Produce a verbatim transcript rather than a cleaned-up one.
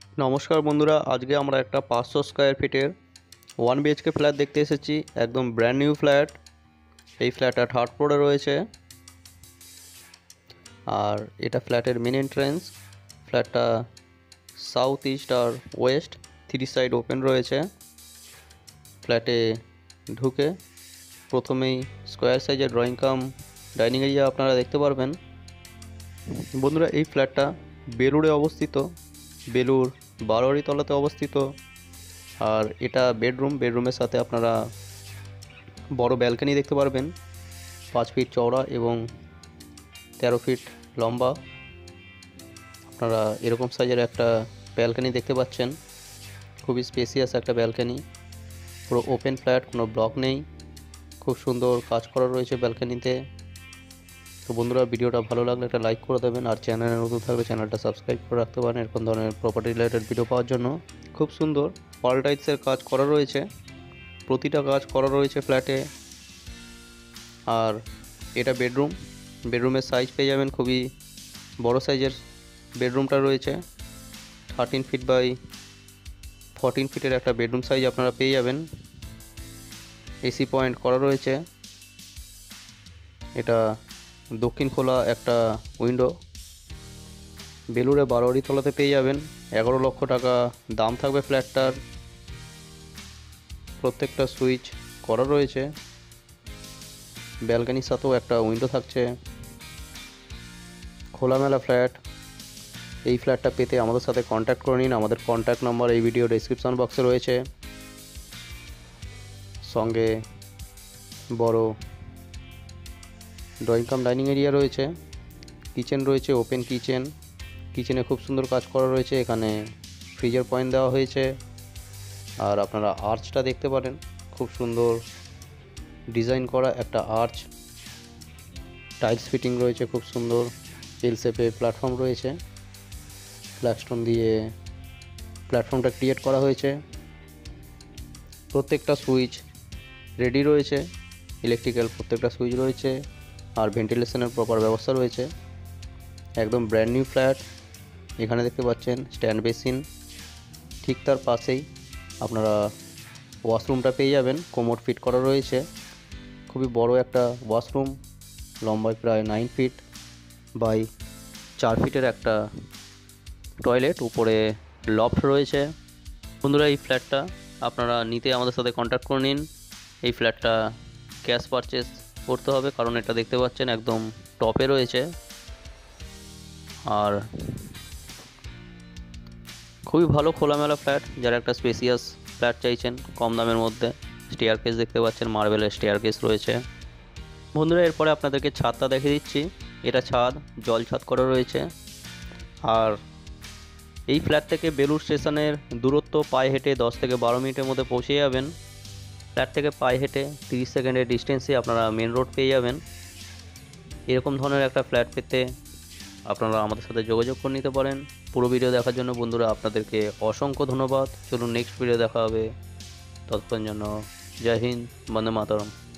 নমস্কার বন্ধুরা, আজকে আমরা একটা পাঁচশো স্কোয়ার ফিটের ওয়ান বিএইচকে ফ্ল্যাট দেখতে এসেছি। একদম ব্র্যান্ড নিউ ফ্ল্যাট। এই ফ্ল্যাটটা থার্ড ফ্লোরে রয়েছে আর এটা ফ্ল্যাটের মেন এন্ট্রেন্স। ফ্ল্যাটটা সাউথ ইস্ট আর ওয়েস্ট থ্রি সাইড ওপেন রয়েছে। ফ্ল্যাটে ঢুকে প্রথমেই স্কোয়ার সাইজের ড্রয়িং কাম ডাইনিং এরিয়া আপনারা দেখতে পারবেন। বন্ধুরা, এই ফ্ল্যাটটা বেলুড়ে অবস্থিত, বেলুর বারোয়ারিতলাতে অবস্থিত। আর এটা বেডরুম, বেডরুমের সাথে আপনারা বড় ব্যালকনি দেখতে পারবেন, পাঁচ ফিট চওড়া এবং তেরো ফিট লম্বা। আপনারা এরকম সাইজের একটা ব্যালকনি দেখতে পাচ্ছেন, খুবই স্পেসিয়াস একটা ব্যালকনি। পুরো ওপেন ফ্ল্যাট, কোনো ব্লক নেই, খুব সুন্দর কাজ করা রয়েছে ব্যালকনিতে। তো বন্ধুরা, ভিডিওটা ভালো লাগলে একটা লাইক করে দেবেন, আর চ্যানেলে নতুন থাকলে চ্যানেলটা সাবস্ক্রাইব করে রাখতে পারেন এরকম ধরনের প্রপার্টি রিলেটেড ভিডিও পাওয়ার জন্য। খুব সুন্দর অল টাইপসের কাজ করা রয়েছে, প্রতিটা কাজ করা রয়েছে ফ্ল্যাটে। আর এটা বেডরুম, বেডরুমের সাইজ পেয়ে যাবেন খুবই বড় সাইজের বেডরুমটা রয়েছে। থার্টিন ফিট বাই ফোরটিন ফিটের একটা বেডরুম সাইজ আপনারা পেয়ে যাবেন। এসি পয়েন্ট করা রয়েছে। এটা দক্ষিণ খোলা একটা উইন্ডো। বেলুরে বারোয়ারিতলাতে পেয়ে যাবেন। এগারো লক্ষ টাকা দাম থাকবে ফ্ল্যাটটার। প্রত্যেকটা সুইচ করা রয়েছে। ব্যালকনির সাথেও একটা উইন্ডো থাকছে। খোলামেলা ফ্ল্যাট। এই ফ্ল্যাটটা পেতে আমাদের সাথে কন্ট্যাক্ট করে নিন। আমাদের কন্ট্যাক্ট নাম্বার এই ভিডিও ডেসক্রিপশন বক্সে রয়েছে। সঙ্গে বড় ড্রয়িং কাম ডাইনিং এরিয়া রয়েছে, কিচেন রয়েছে, ওপেন কিচেন। কিচেনে খুব সুন্দর কাজ করা রয়েছে। এখানে ফ্রিজের পয়েন্ট দেওয়া হয়েছে। আর আপনারা আর্চটা দেখতে পারেন, খুব সুন্দর ডিজাইন করা একটা আর্চ। টাইলস ফিটিং রয়েছে, খুব সুন্দর এল শেপে প্ল্যাটফর্ম রয়েছে। ফ্ল্যাগস্টোন দিয়ে প্ল্যাটফর্মটা ক্রিয়েট করা হয়েছে। প্রত্যেকটা সুইচ রেডি রয়েছে, ইলেকট্রিক্যাল প্রত্যেকটা সুইচ রয়েছে। আর ভেন্টিলেশনের প্রপার ব্যবস্থা রয়েছে। একদম ব্র্যান্ড নিউ ফ্ল্যাট। এখানে দেখতে পাচ্ছেন স্ট্যান্ড বেসিন, ঠিক তার পাশেই আপনারা ওয়াশরুমটা পেয়ে যাবেন। কোমোড ফিট করা রয়েছে, খুবই বড় একটা ওয়াশরুম, লম্বায় প্রায় নাইন ফিট বাই চার ফিটের একটা টয়লেট, উপরে লফট রয়েছে। বন্ধুরা, এই ফ্ল্যাটটা আপনারা নিতে আমাদের সাথে কন্ট্যাক্ট করে নিন। এই ফ্ল্যাটটা ক্যাশ পারচেস করতে হবে, কারণ এটা দেখতে পাচ্ছেন একদম টপে রয়েছে। আর খুবই ভালো খোলামেলা ফ্ল্যাট। যারা একটা স্পেসিয়াস ফ্ল্যাট চাইছেন কম দামের মধ্যে, স্টেয়ার কেস দেখতে পাচ্ছেন, মার্বেলের স্টেয়ার কেস রয়েছে। বন্ধুরা, এরপরে আপনাদেরকে ছাদটা দেখিয়ে দিচ্ছি। এটা ছাদ, জল ছাদ করা রয়েছে। আর এই ফ্ল্যাট থেকে বেলুর স্টেশনের দূরত্ব পায়ে হেঁটে দশ থেকে বারো মিনিটের মধ্যে পৌঁছে যাবেন। ফ্ল্যাট থেকে পায়ে হেঁটে তিরিশ সেকেন্ডের ডিস্টেন্সে আপনারা মেন রোড পেয়ে যাবেন। এরকম ধরনের একটা ফ্ল্যাট পেতে আপনারা আমাদের সাথে যোগাযোগ করে নিতে পারেন। পুরো ভিডিও দেখার জন্য বন্ধুরা আপনাদেরকে অসংখ্য ধন্যবাদ। চলুন নেক্সট ভিডিও দেখা হবে। ততক্ষণ জন্য জয় হিন্দ, বন্দে মাতরম।